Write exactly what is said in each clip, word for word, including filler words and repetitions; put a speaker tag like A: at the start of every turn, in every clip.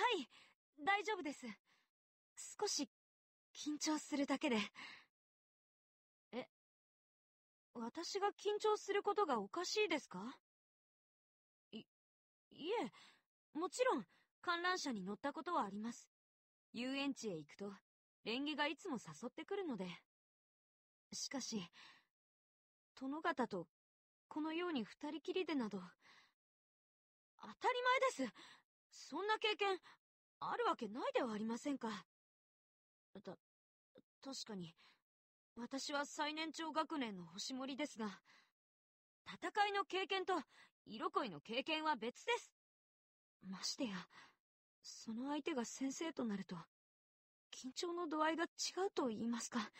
A: い、大丈夫です。少し緊張するだけで。え、私が緊張することがおかしいですか？い、いえ、もちろん観覧車に乗ったことはあります。遊園地へ行くと、レンゲがいつも誘ってくるので。しかし、殿方とこのように二人きりでなど、当たり前です。そんな経験あるわけないではありませんか。た、確かに、私は最年長学年の星森ですが、戦いの経験と色恋の経験は別です。ましてや、その相手が先生となると、緊張の度合いが違うと言いますか。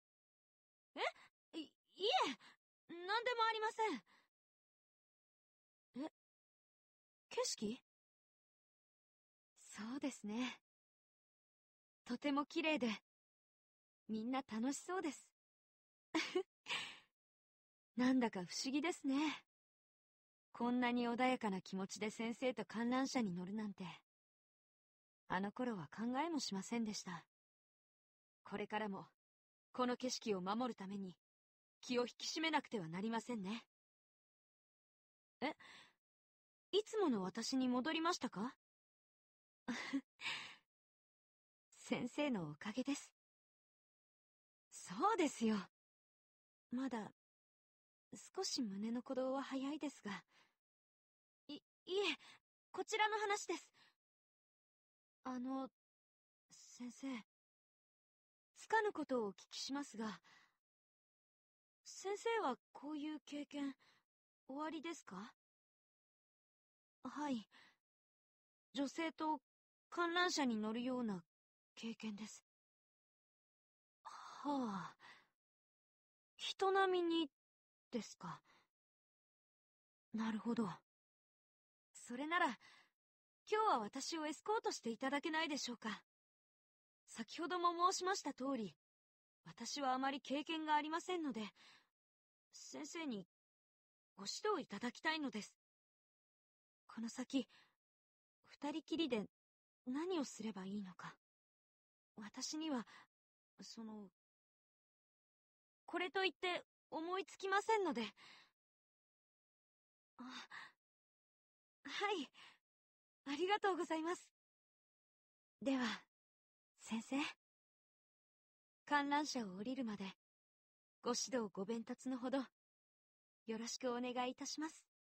A: えい、いえ、何でもありません。え、景色？そうですね。とても綺麗で、みんな楽しそうです。なんだか不思議ですね。こんなに穏やかな気持ちで先生と観覧車に乗るなんて、あの頃は考えもしませんでした。これからも、この景色を守るために、気を引き締めなくてはなりませんね。え、いつもの私に戻りましたか？先生のおかげです。そうですよ。まだ、少し胸の鼓動は早いですが。い、いえ、こちらの話です。あの、先生、つかぬことをお聞きしますが、先生はこういう経験、おありですか？はい。女性と観覧車に乗るような経験です。はあ。人並みに、ですか。なるほど。それなら、今日は私をエスコートしていただけないでしょうか。先ほども申しました通り、私はあまり経験がありませんので、先生にご指導いただきたいのです。この先、二人きりで何をすればいいのか。私には、その、これといって思いつきませんので。あ、はい。ありがとうございます。では、先生。観覧車を降りるまで、ご指導ご鞭撻のほど、よろしくお願いいたします。